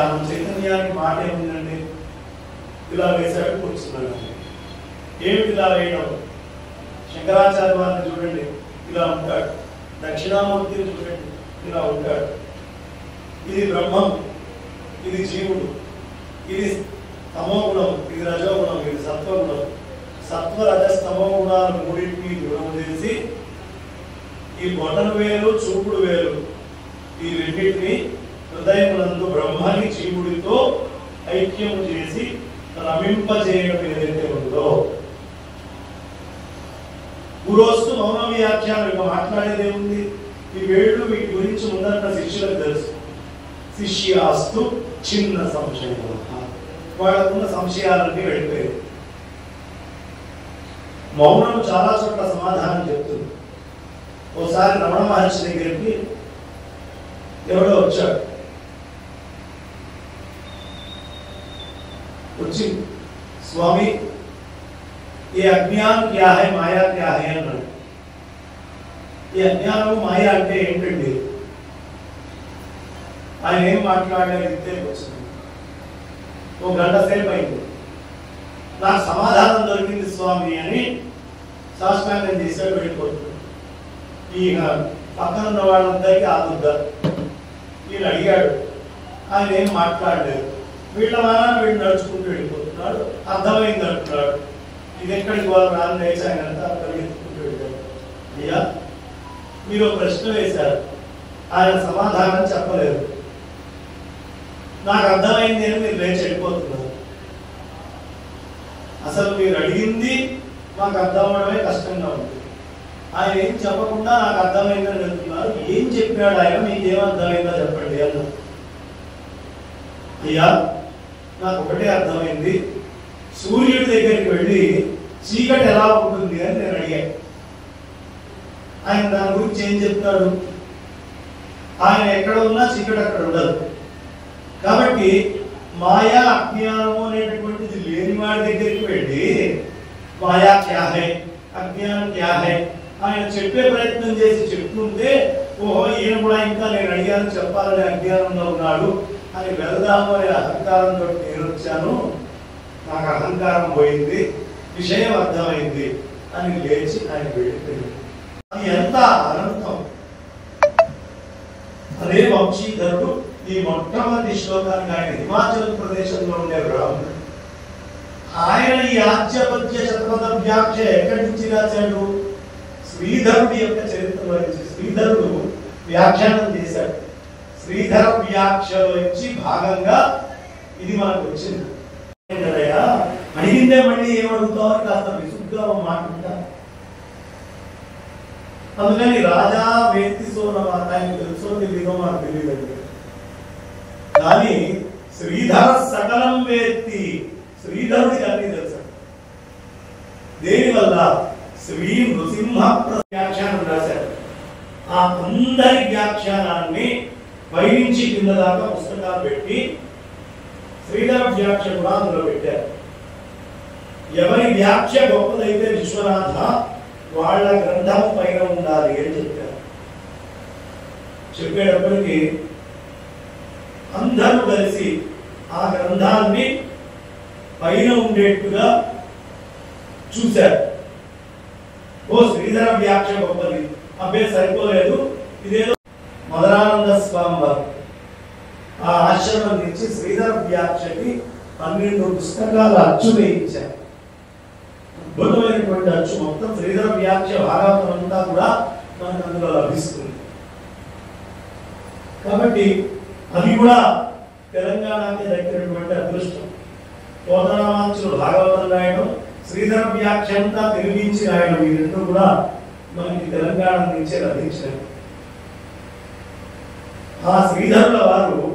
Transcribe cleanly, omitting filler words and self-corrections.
వ్యాఖ్యానం. చైతన్యానికి మాట ఏముందండి? ఇలా వేశాడు, కూర్చున్నాడు. ఏమిటి ఇలా వేయడం? శంకరాచార్య వారిని చూడండి, ఇలా ఉంటాడు. దక్షిణామూర్తిని చూడండి, ఇలా ఉంటాడు. ఇది బ్రహ్మం, ఇది జీవుడు, ఇది తమోగుణం, ఇది రజోగుణం, ఇది సత్వగుణం. సత్వ రజస్తమో గుణాలు మూడింటిని దూరం చేసి ఈ బొటన వేలు చూపుడు వేలు ఈ రెండింటిని హృదయమునందు బ్రహ్మని జీవుడితో ఐక్యము చేసి రమింపజేయడం ఏదైతే ఉందో, గురోస్తు మౌన వ్యాఖ్యానం. ఇక మాట్లాడేది ఏముంది? ఈ వేళ్ళు వీటి గురించి ముందన్న శిష్యులకు తెలుసు. శిష్యాస్తు చిన్న సంశయం, వాళ్ళకున్న సంశయాలన్నీ వెళ్ళిపోయాయి. మౌనం చాలా చోట్ల సమాధానం చెప్తుంది. ఓసారి రమణ మహర్షి దగ్గరికి ఎవడో వచ్చాడు. వచ్చి, స్వామి ఈ అజ్ఞానం క్యా హై, మాయా క్యా హై అన్నాడు. ఈ అజ్ఞానము మాయా అంటే ఏంటండి? ఆయన ఏం మాట్లాడారు? ఇంతే వచ్చింది. ఓ గంట సేపు అయింది. నాకు సమాధానం దొరికింది స్వామి అని సాష్టాంగం చేశాడు, వెళ్ళిపోతున్నాడు. ఈయన పక్కన ఉన్న వాళ్ళందరికీ ఆదుద్దా. ఈయన అడిగాడు, ఆయన ఏం మాట్లాడలేదు. వీళ్ళ మానాన్ని వీళ్ళు నడుచుకుంటూ వెళ్ళిపోతున్నాడు. అర్థమైంది అంటున్నాడు. ఇది ఎక్కడికి వాళ్ళు రాని లేచి ఆయన అంతా పరిగెత్తుకుంటూ వెళ్ళాడు. అయ్యా, మీరు ప్రశ్న వేశారు, ఆయన సమాధానం చెప్పలేదు. నాకు అర్థమైంది అని మీరు లేచి వెళ్ళిపోతున్నారు. అసలు మీరు అడిగింది మాకు అర్థం అవడమే కష్టంగా ఉంది. ఆయన ఏం చెప్పకుండా నాకు అర్థమైందని వెళ్తున్నారు. ఏం చెప్పాడు ఆయన? మీకు ఏమర్థమైందో చెప్పండి అన్న. అయ్యా, నాకు ఒకటే అర్థమైంది, సూర్యుడి దగ్గరికి వెళ్ళి చీకటి ఎలా ఉంటుంది అని నేను అడిగాను. ఆయన దాని గురించి ఏం చెప్తాడు? ఆయన ఎక్కడ ఉన్నా చీకటి అక్కడ ఉండదు. కాబట్టి మాయా అజ్ఞానము అనేటటువంటిది లేని వాడి దగ్గరికి వెళ్ళి మాయా క్యా హై, అజ్ఞానం క్యా హై ఆయన చెప్పే ప్రయత్నం చేసి చెప్తుంటే, ఓహో ఈయన కూడా ఇంకా నేను అడిగాను చెప్పాలని అజ్ఞానంలో ఉన్నాడు అని వెళదాము అనే అహంకారంతో నేను వచ్చాను. నాకు అహంకారం పోయింది, విషయం అర్థమైంది అని లేచి ఆయన వెళ్ళిపోయింది. అది ఎంత అనంతం! అదే వంశీధరుడు ఈ మొట్టమొదటి శ్లోకానికి ఆయన హిమాచల్ ప్రదేశంలో ఉండే బ్రాహ్మణుడు. ఆయన ఈ ఆద్యపద్య శతపథ వ్యాఖ్య ఎక్కడి నుంచి రాశాడు? శ్రీధరుడి యొక్క చరిత్ర నుంచి శ్రీధరుడు వ్యాఖ్యానం చేశాడు. శ్రీధర వ్యాఖ్యలో నుంచి భాగంగా ఇది మనకు వచ్చింది. అడిగిందే మళ్ళీ ఏమడుగుతావు కాస్త విసుగ్గా మాట్లాడతా. అందుకని రాజా వేత్తి సోనమాట ఆయన తెలుసో తెలియదో మనకు తెలియదు. కానీ శ్రీధర సకలం వేత్తి, శ్రీధరుడికి అన్ని తెలుసు. దేనివల్ల? శ్రీ నృసింహ వ్యాఖ్యానం రాశారు. ఆ అందరి వ్యాఖ్యానాన్ని పైనుంచి కింద దాకా పుస్తకాలు పెట్టి శ్రీధర వ్యాఖ్య కూడా అందులో పెట్టారు. ఎవరి వ్యాఖ్య గొప్పదైతే విశ్వనాథ వాళ్ళ గ్రంథం పైన ఉండాలి అని చెప్పారు. చెప్పేటప్పటికి అందరూ కలిసి ఆ గ్రంథాన్ని పైన ఉండేట్టుగా చూశారు. ఓ శ్రీధర వ్యాఖ్య గొప్పది, అబ్బే సరిపోలేదు, ఇదేదో మదరానంద స్వామి వారు ఆ ఆశ్రమం నుంచి శ్రీధర వ్యాఖ్యకి 12 పుస్తకాలు అచ్చు వేయించారు. అద్భుతమైనటువంటి అచ్చు. మొత్తం శ్రీధర వ్యాఖ్య భాగవతం అంతా కూడా మనకు అందులో లభిస్తుంది. కాబట్టి అది కూడా తెలంగాణకి దగ్గరటువంటి అదృష్టం. కోదరామాంచులు భాగవతం రాయడం, శ్రీధర వ్యాఖ్య అంతా తెలివించి రాయడం, ఈ రెండు కూడా మనకి తెలంగాణ నుంచే లభించినవి. ఆ శ్రీధరుల వారు